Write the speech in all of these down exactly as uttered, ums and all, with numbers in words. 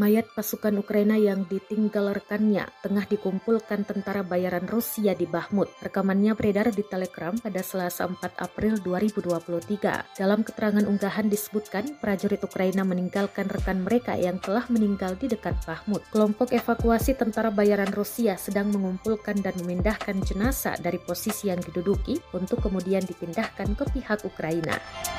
Mayat pasukan Ukraina yang ditinggal rekannya tengah dikumpulkan tentara bayaran Rusia di Bakhmut. Rekamannya beredar di Telegram pada Selasa empat April dua ribu dua puluh tiga. Dalam keterangan unggahan disebutkan prajurit Ukraina meninggalkan rekan mereka yang telah meninggal di dekat Bakhmut. Kelompok evakuasi tentara bayaran Rusia sedang mengumpulkan dan memindahkan jenazah dari posisi yang diduduki untuk kemudian dipindahkan ke pihak Ukraina.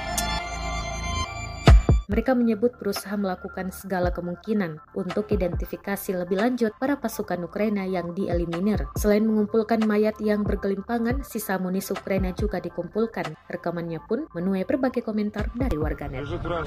Mereka menyebut berusaha melakukan segala kemungkinan untuk identifikasi lebih lanjut para pasukan Ukraina yang dieliminir. Selain mengumpulkan mayat yang bergelimpangan, sisa amunisi Ukraina juga dikumpulkan. Rekamannya pun menuai berbagai komentar dari warganet.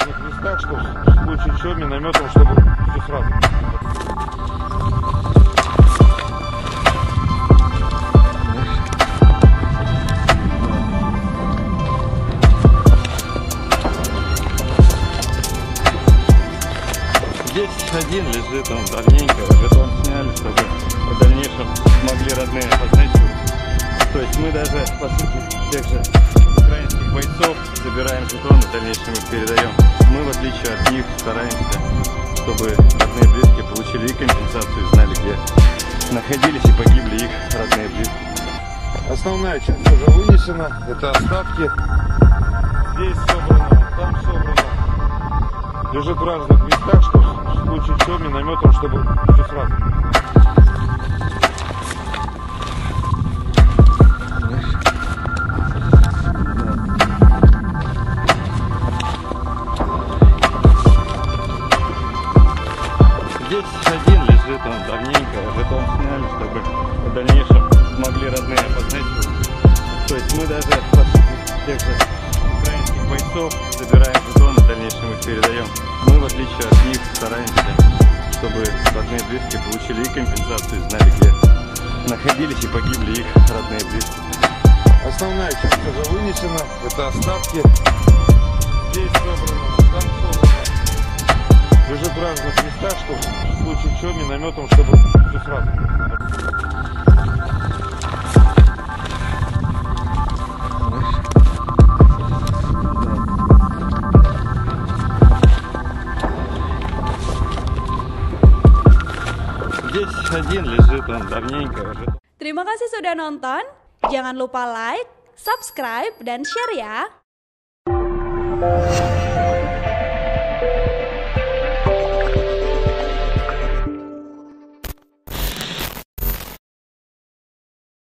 Здесь один лежит, он давненько, бетон сняли, чтобы в дальнейшем могли родные опознать его. То есть мы даже, по сути, тех же украинских бойцов собираем жетоны, в дальнейшем их передаем. Мы, в отличие от них, стараемся, чтобы родные и близкие получили и компенсацию, и знали, где находились и погибли их родные и близкие. Основная часть уже вынесена, это остатки. Здесь собрано, там собрано. Лежит в разных местах, что в случае чего минометом, чтобы все сразу. Здесь один лежит, он давненько, бетон сняли, чтобы в дальнейшем могли родные опознать его. То есть мы даже, по сути, тех же украинских бойцов собираем жетоны, в дальнейшем их передаем. Мы, в отличие от них, стараемся, чтобы родные и близкие получили и компенсацию, и знали, где находились и погибли их родные и близкие. Основная часть уже вынесена, это остатки. Здесь собрано, там собрано. Лежит в разных местах, что в случае чего минометом, чтобы все сразу. Здесь один лежит, он давненько лежит. Terima kasih sudah nonton. Jangan lupa like, subscribe, dan share ya.